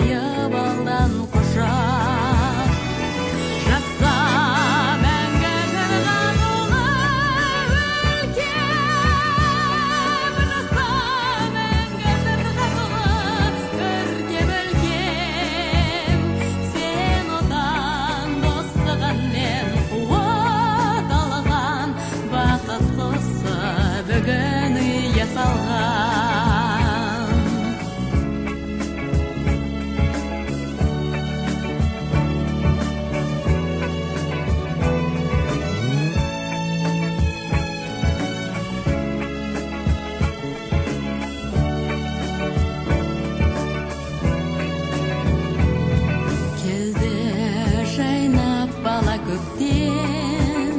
жайып алдан құшақ. Жаса мәңгі жырған ұлы өлкем, жаса мәңгі жырған ұлы көркем өлкем. Сен отан достығымен қуат алған, бақыт құсы бүгін ұя салған. Келді жайнап бала көктен,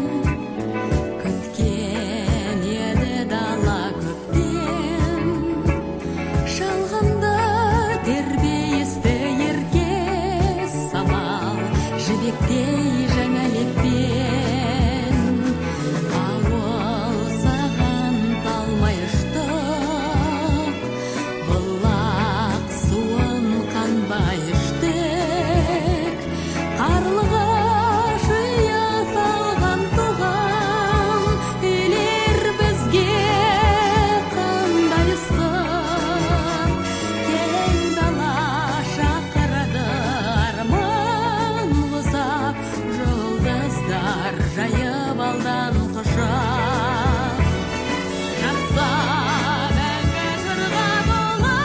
күткен еді дала көптен. Шалғынды тербейісті ерке самал, жібектей жаңа леппен. Ауыл саған талмай ұштық, бұлақ суын қанбай іштік. Қарлыға жия салған туған, үйлер бізге қандай ыстық. Кең дала шақырады арман ұзақ, жұлдыздар жайып алдан құшақ. Жаса мәңгі жырған ұлы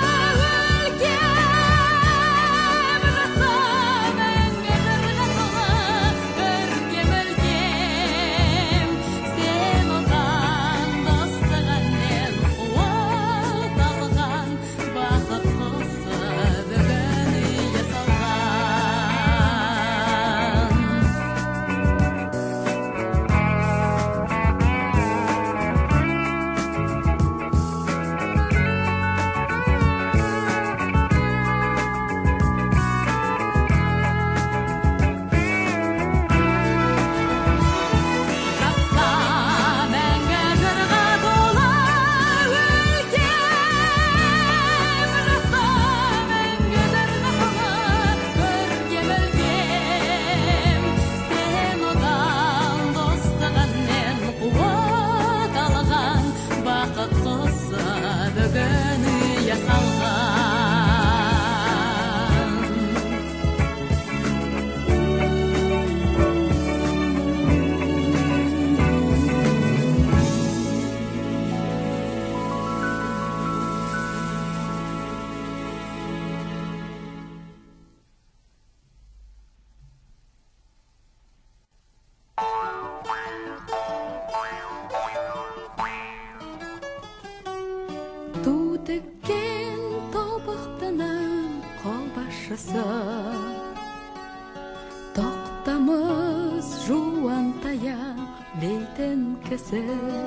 өлкем, жаса мәңгі жырған ұлы көркем өлкем. Сен отан достығымен қуат алған, бақыт құсы бүгін ұя салған. Жаса мәңгі жырған ұлы өлкем, жаса мәңгі жырған ұлы көркем өлкем. Сен отан достығымен қуат алған, бақыт құсы бүгін ұя салған. Ту тіккен тобықтының қолбасшысы, тоқтамыз жуан таяқ дейтін кісі.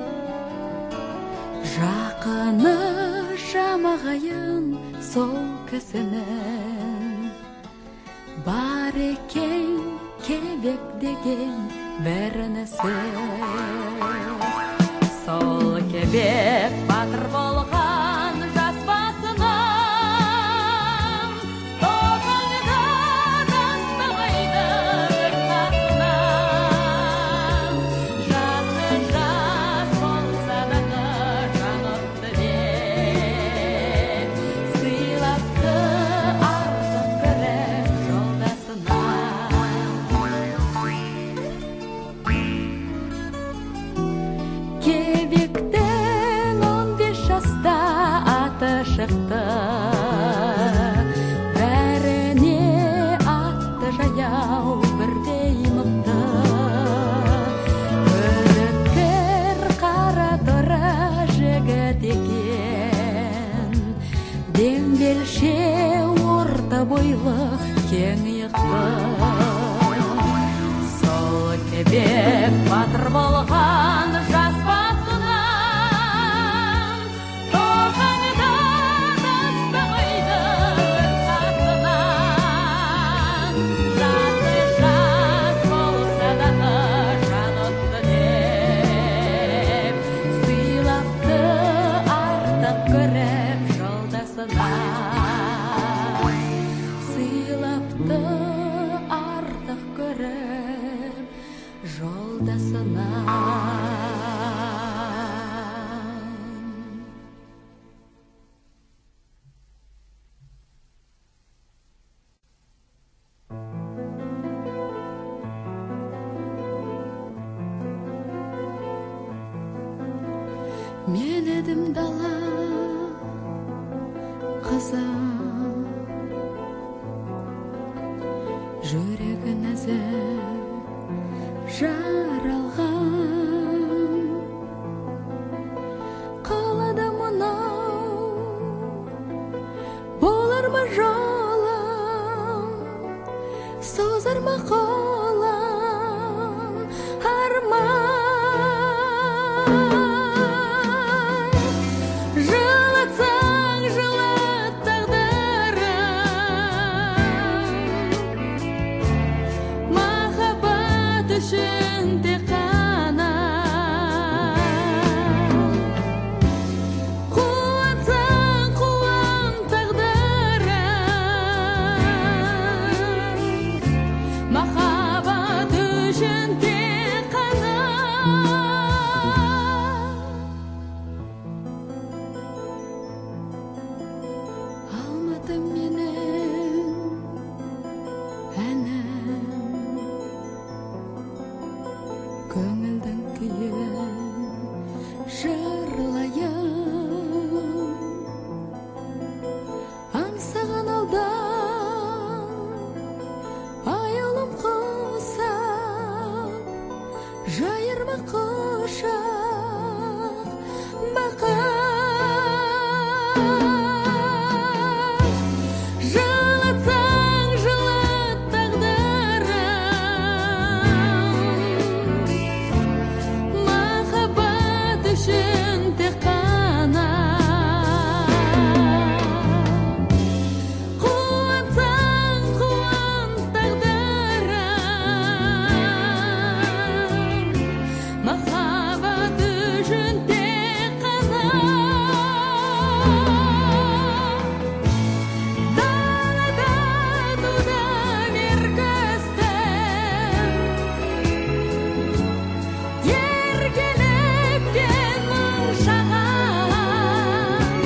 Жақыны жамағайын сол кісінің, бар екен кебек деген бір інісі. Сол кебек батыр болған жас басынан, тоқаңды тастамайды өз қасынан. Жасы жас болса дағы жаныпты деп, сыйлапты артық көріп жолдасынан. Кебектен 15 жаста аты шықты, бәріне атты жаяу бірдей мықты. Көріккір қара торы жігіт екен, дембелше орта бойлы кең иықты. Сол кебек батыр болған жас басынан, тоқаңды тастамайды өз қасынан. Жасы жас болса дағы жаныпты деп, сыйлапты артық көріп жолдасынан. Мен едім дала қызы, жүрегі нәзік жаралған. Қалады мынау, болар ма жолым, созар ма қолым арман. Жылатсаң жылат тағдырым, махаббат үшін тек қана. Қуантсаң қуам тағдырым, махаббат үшін тек қана. Алматы менің әнім, көңілдің күйін жырлайын. Аңсаған алдан аяулым құсап, жайырма құшақ бақыт. Жылатсаң жылат тағдырым, махаббат үшін тек қана. Қуантсаң қуам тағдырым, махаббат үшін тек қана. Далада тудан еркөстім, еркелеткен мың шаған.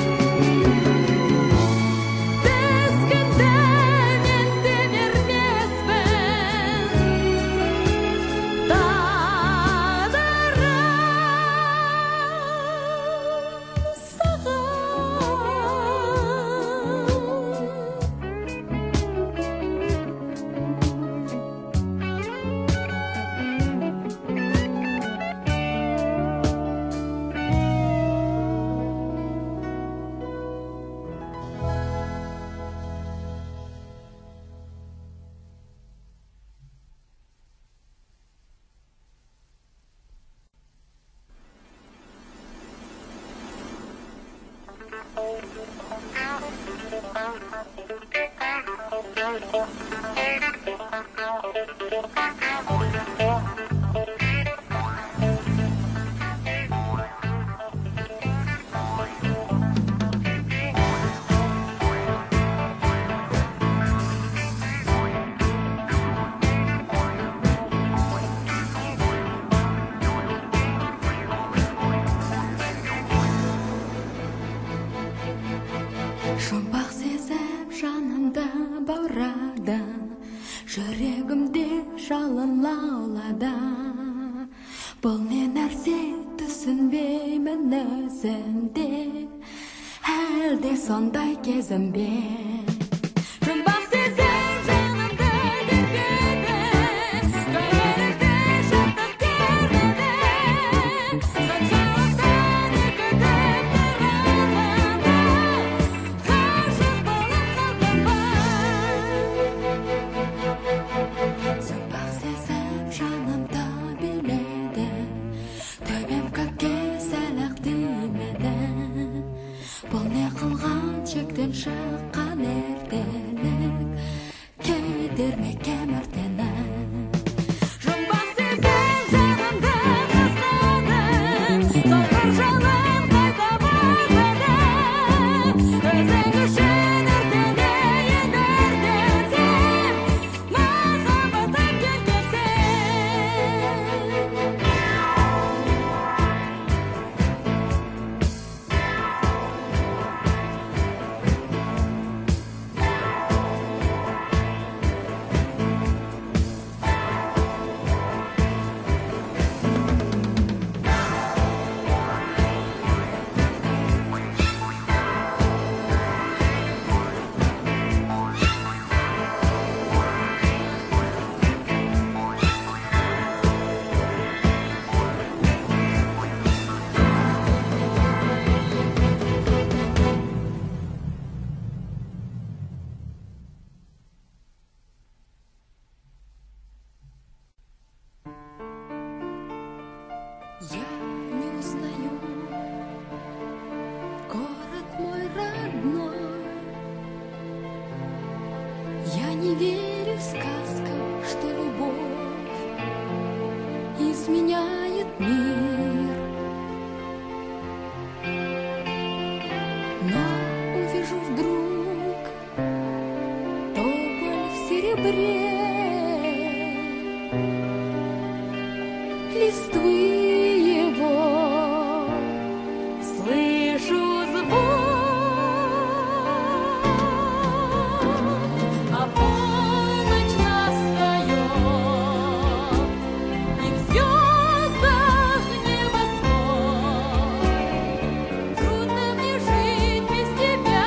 Тізгінді мен де бермеспін, тағдырым саған. Жұмбақ сезіп жанымда баурады, жүрегімде жалын лаулады. Бұл не нәрсе түсінбеймін өзімде, әлде сондай кезім бе? Жұмбақ сезіп жанымда тербеді, көңілімді шаттық тербеді. Соншалықтан күтіп тұрғанда, ғашық болып қалдым ба? Жұмбақ сезіп жанымда биледі, төбем көкке сәл-ақ тимеді. Бұл не қылған шектен шыққан меняет мир. Но увижу вдруг тополь в серебре, листвы его, слышу звук, а полночь настает, и в звездах небосвод. Трудно мне жить без тебя,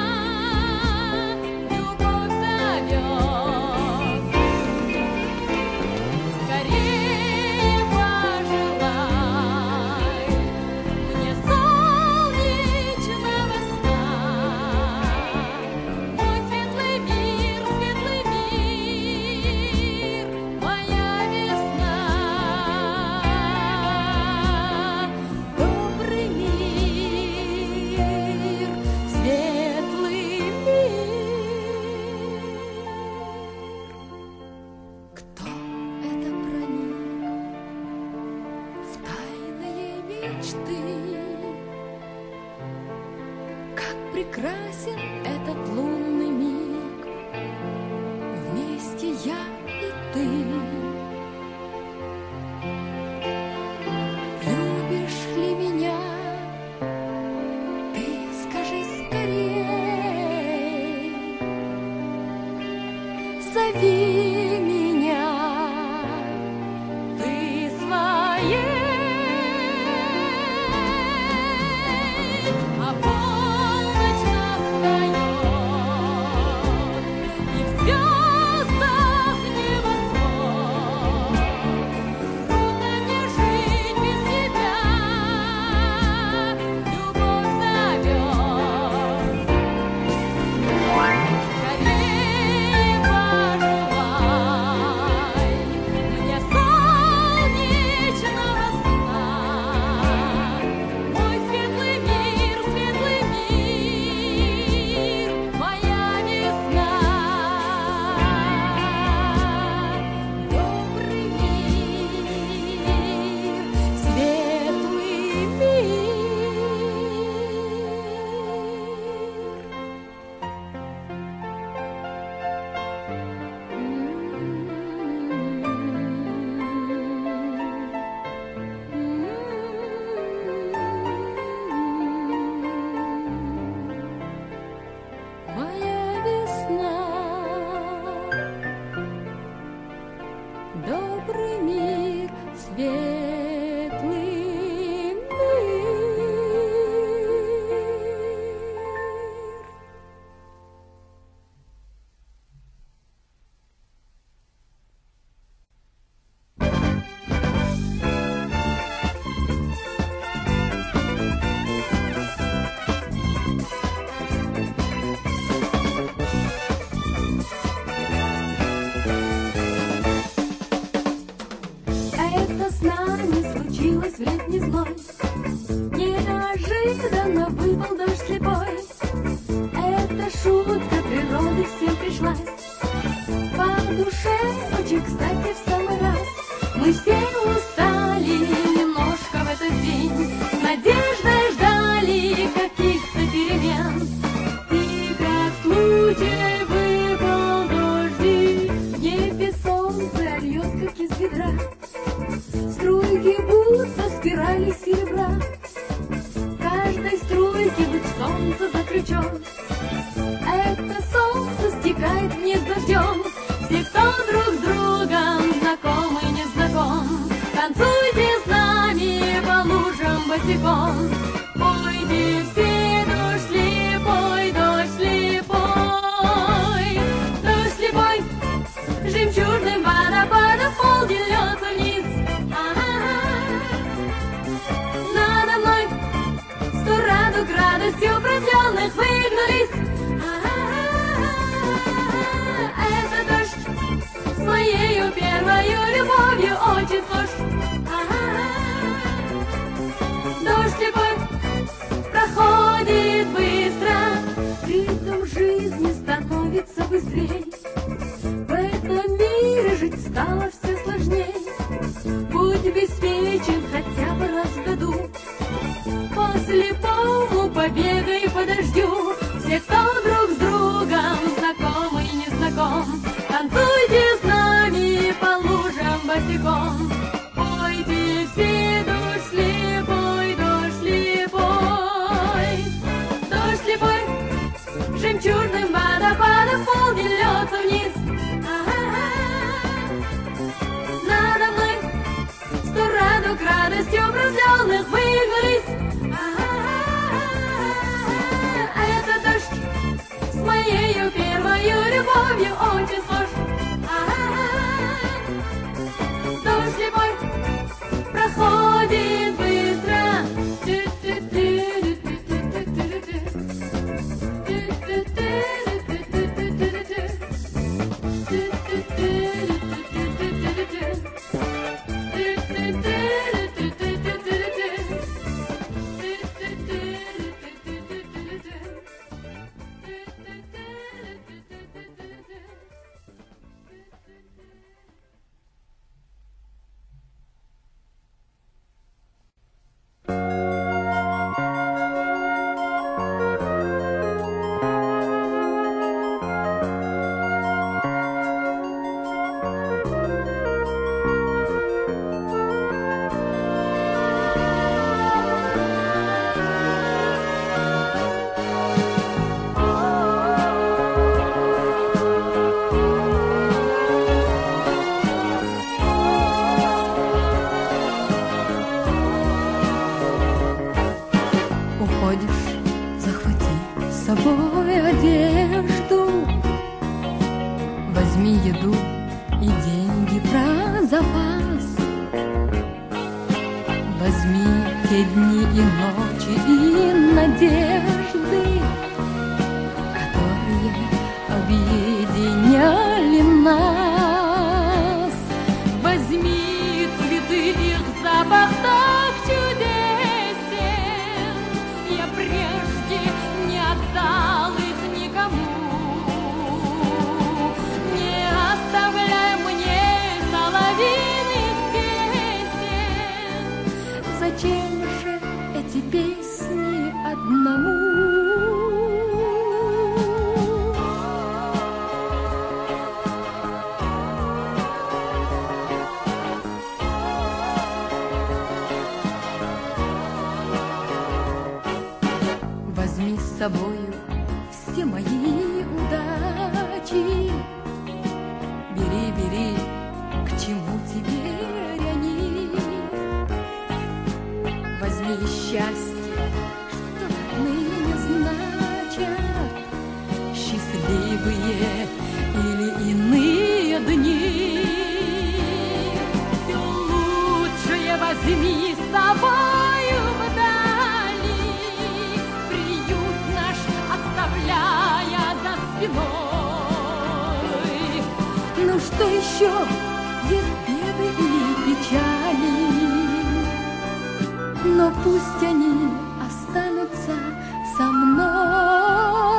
любовь зовет. Скорее пожелай мне солнечного сна. Мой светлый мир, моя весна. Добрый мир, светлый мир. Кто это проник в тайные мечты? Как прекрасен этот лунный миг, вместе я и ты. Любишь ли меня? Ты скажи скорей. Зови меня, ты своей. А полночь настает, и в звездах небосвод. Трудно мне жить без тебя, любовь зовет. Скорее пожелай мне солнечного сна. Мой светлый мир, моя весна. Добрый мир, светлый мир. Моя весна. Добрый мир, светлый мир. Это с нами случилось в летний зной. Неожиданно выпал дождь слепой. Эта шутка природы всем пришлась по душе, очень кстати в самый раз. Мы все устали немножко в этот день, с надеждой ждали каких-то перемен. И как случай выпал дождик, в небе солнце льет, как из ведра. Струйки будто спирали серебра, в каждой струйке луч солнца заключен. Это солнце стекает вниз дождем. Все, кто друг с другом знаком и не знаком, танцуйте с нами по лужам босиком. Пойте все, дождь слепой, жемчужным водопадом полдень льется вниз. Надо мной 100 радуг радостью продлённых выгнулись. Это дождь с моею первою любовью очень схож. Дождь слепой проходит быстро, ритм жизни становится быстрей. В этом мире жить стало все сложней. Путь без Возьми еду и деньги про запас. Возьми те дни и ночи и надежды, которые объединяли нас. Возьми цветы, их запах так чудесен, я прежде не отдал их никому. Не оставляй мне соловьиных песен. Зачем же эти песни одному? Возьми с собою все мои удачи. Бери, бери, к чему теперь они? Возьми счастье, что отныне значат счастливые или иные дни. Все лучшее возьми с собою вдали, приют наш оставляя за спиной. Ну что еще? Есть беды и печали, но пусть они останутся со мной.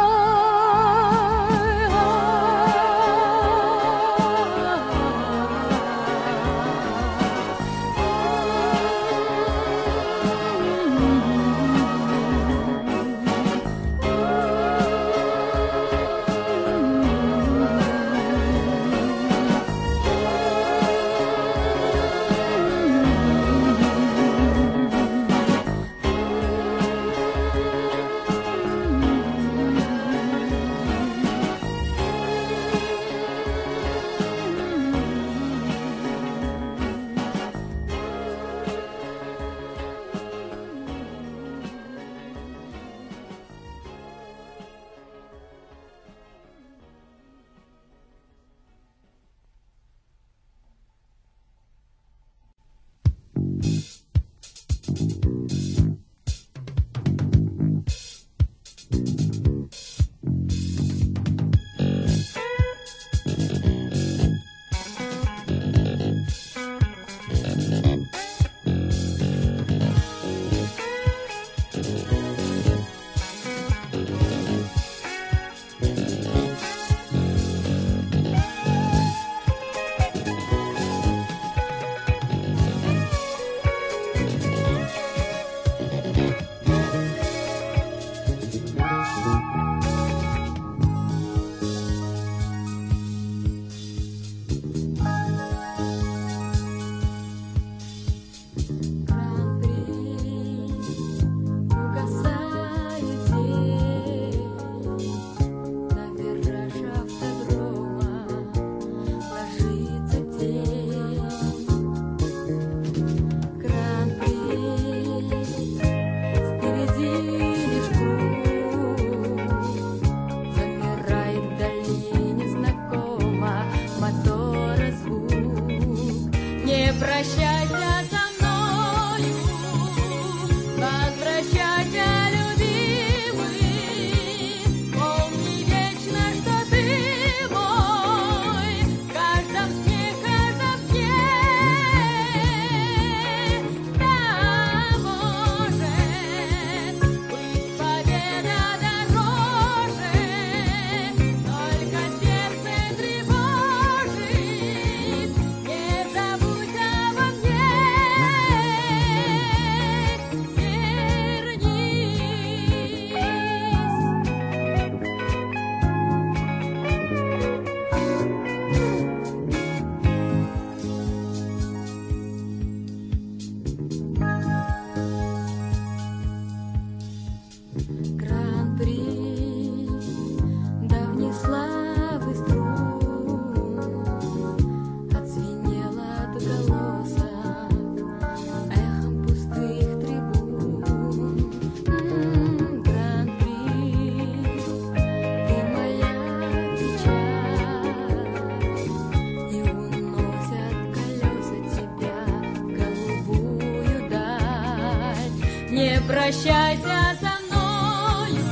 прощайся со мною,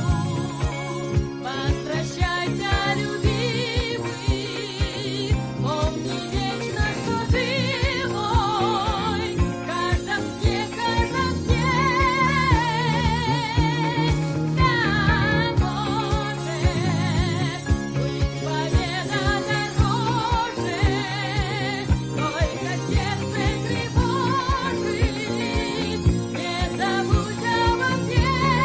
возвращайся, любимый, помни вечно, что ты мой, в каждом сне, в каждом дне. Да, может быть, победа дороже, только сердце тревожит, не забудь обо мне,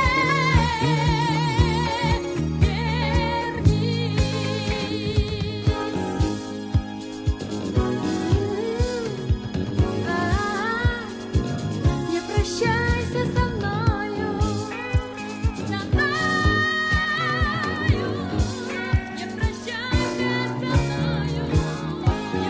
не прощайся со мною, не прощайся со мною, не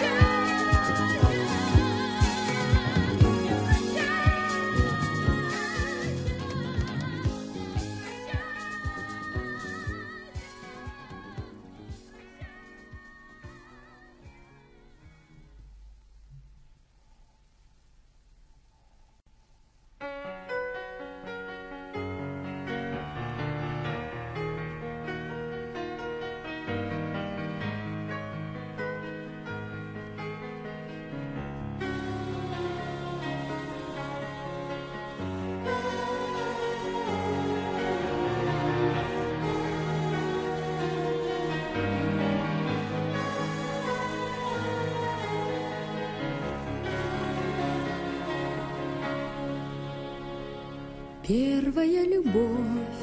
Первая любовь,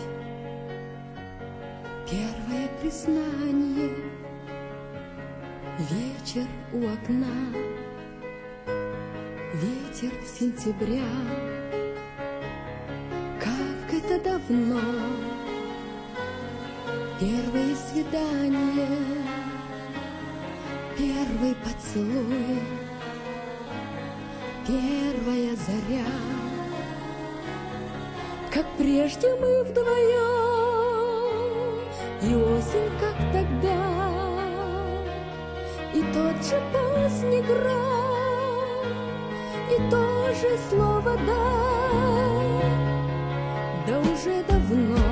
первое признание, вечер у окна, ветер сентября. Как это давно, первое свидание, первый поцелуй, первая заря. Как прежде мы вдвоем, и осень, как тогда, и тот же поздний гром, и то же слово «да». Да уже давно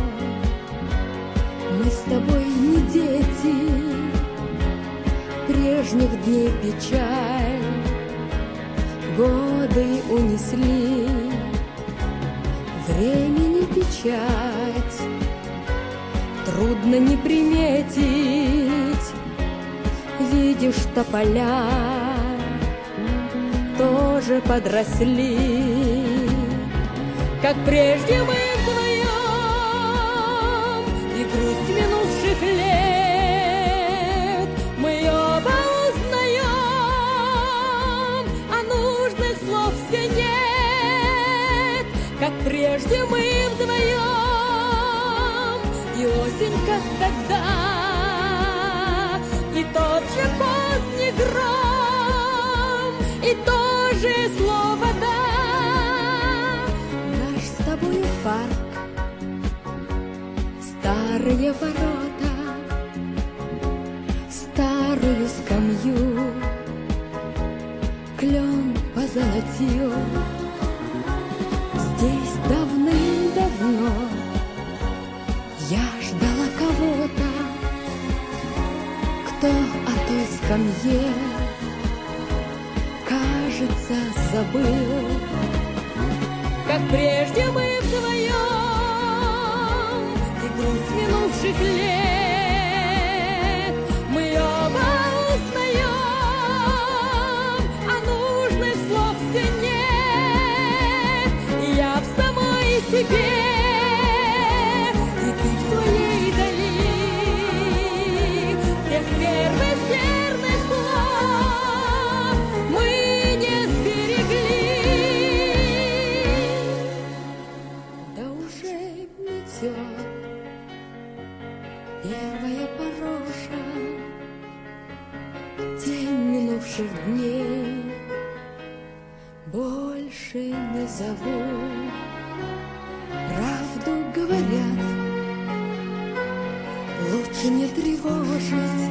мы с тобой не дети, прежних дней печаль годы унесли. Времени печать трудно не приметить. Видишь, тополя тоже подросли. Как прежде мы вдвоем, и грусть минувших лет мы оба узнаем, а нужных слов все нет. Как прежде мы вдвоем, и осень, как тогда, и тот же поздний гром, и то же слово «да». Наш с тобою парк, старые ворота, старую скамью клен позолотил. Здесь давным-давно я ждала кого-то, кто о той скамье, кажется, забыл. Как прежде мы вдвоем, и грусть минувших лет мы оба узнаем, а нужных слов все нет. И я в самой себе, и ты в своей дали, тех первых верных слов мы не сберегли. Да уже метет первая пороша, день минувших дней больше не зову. Правду говорят, лучше не тревожить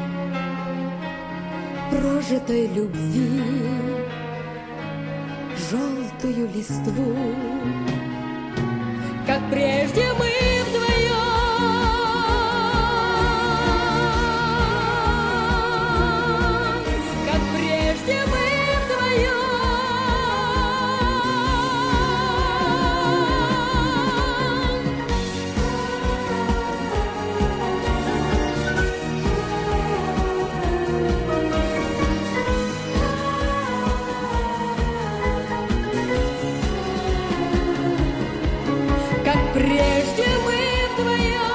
прожитой любви желтую листву. как прежде мы вдвоем, как прежде мы вдвоем. Как прежде мы вдвоем.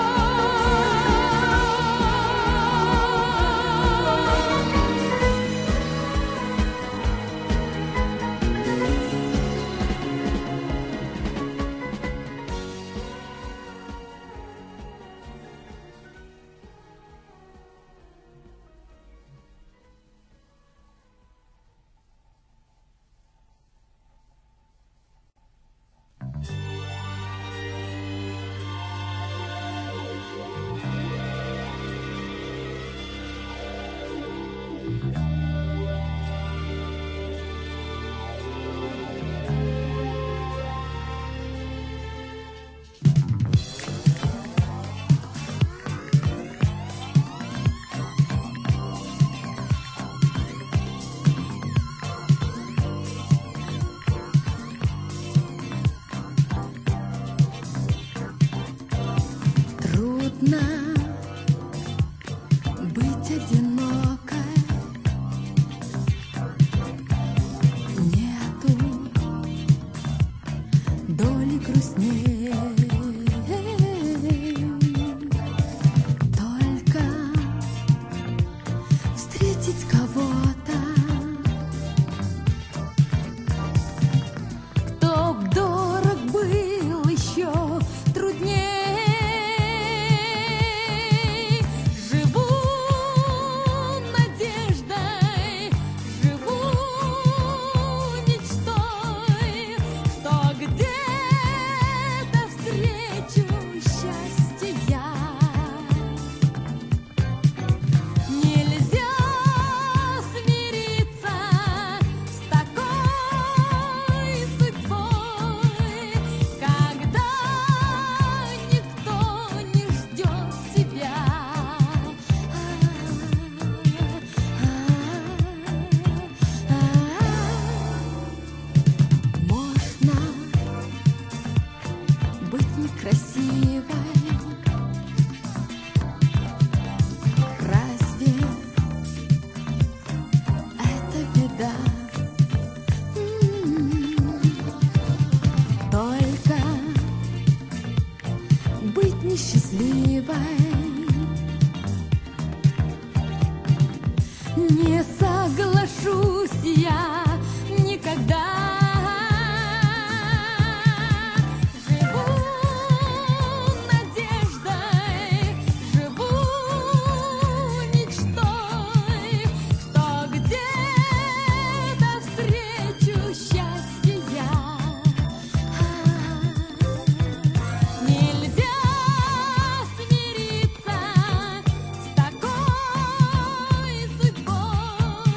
Трудно быть одинокой, нету доли грустней, только встретить кого-то, кто б дорог был еще трудней. Счастливой не соглашусь я никогда. Живу надеждой, живу мечтой, что где-то встречу счастье я. Нельзя смириться с такой судьбой.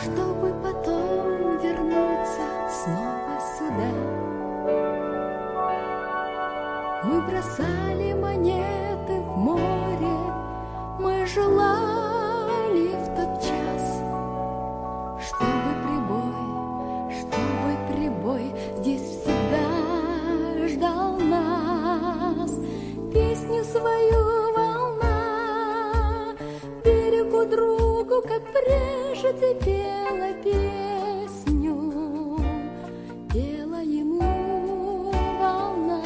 чтобы потом вернуться снова сюда. Мы бросали монеты в море, мы желали в тот час, чтобы прибой здесь всегда ждал нас. Песню свою волна берегу другу, как прежде пела песню, пела ему волна.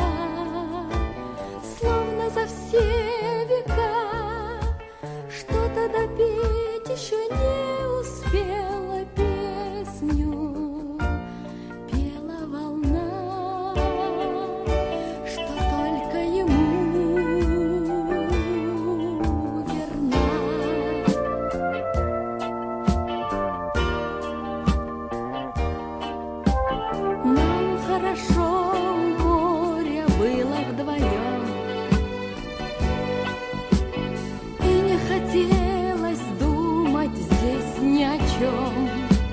Словно за все века что-то допеть еще не успела песню, пела волна, что только ему верна. Нам хорошо у моря было вдвоем, и не хотелось думать здесь ни о чем.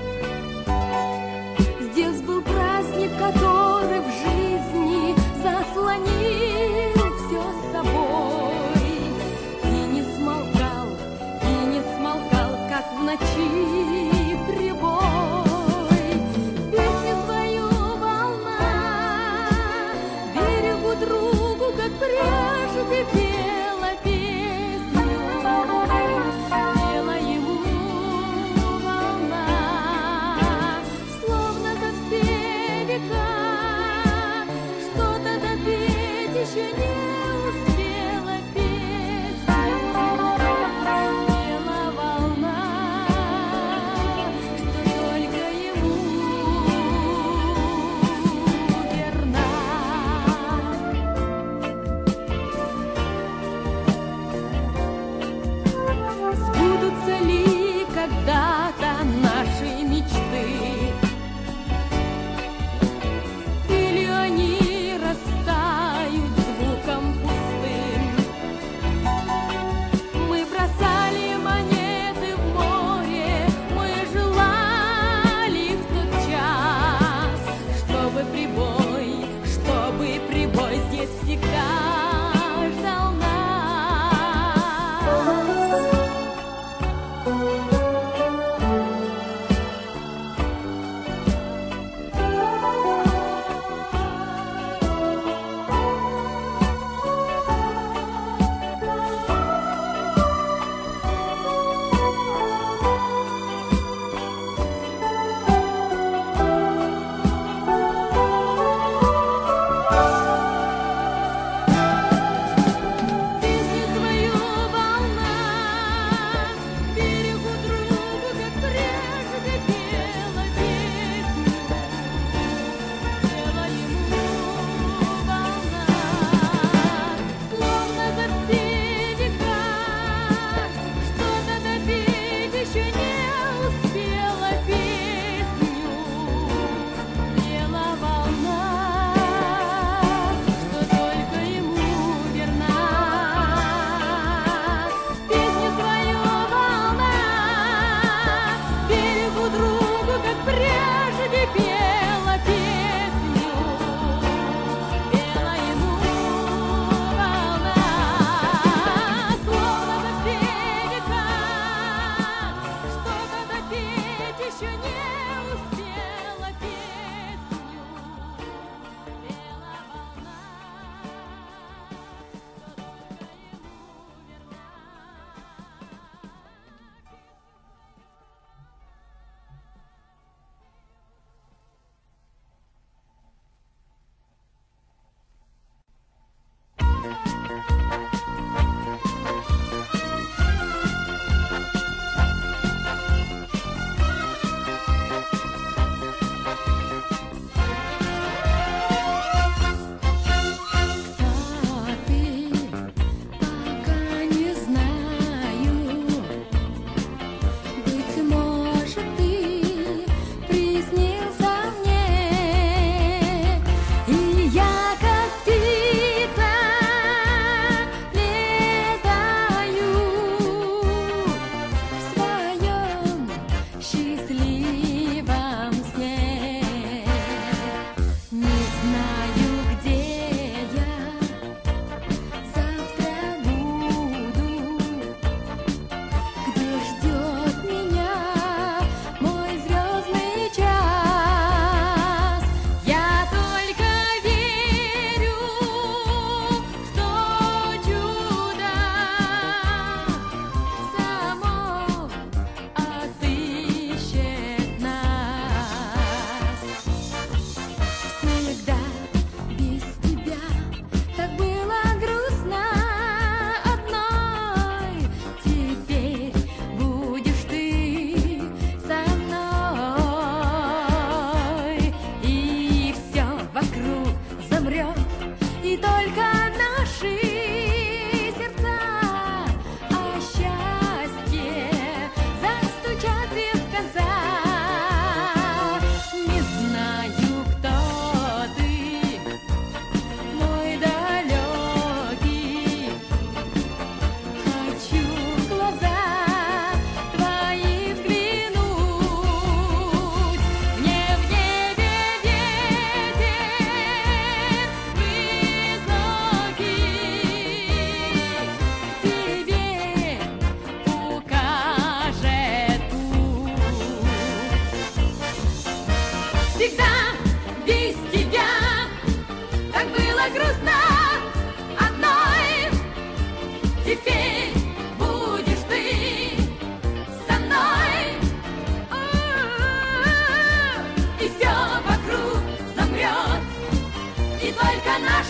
Здесь был праздник, который в жизни заслонил все собой, и не смолкал, как в ночи прибой. Песню свою волна берегу другу, как прежде пела песню, пела ему волна. Словно за все века что-то допеть еще не успела песню, пела волна,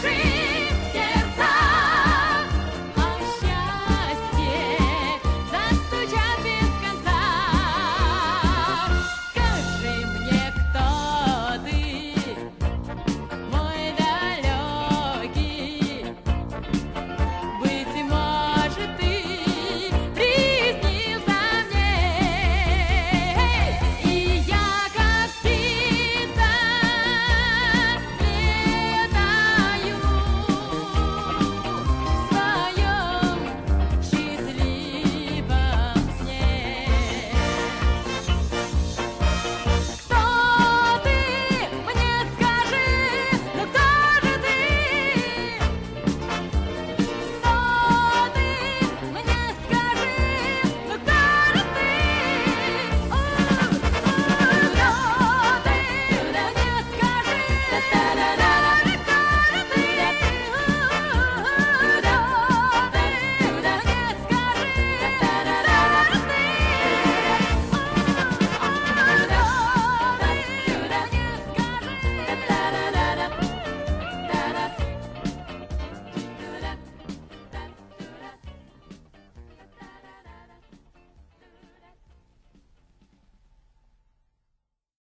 души.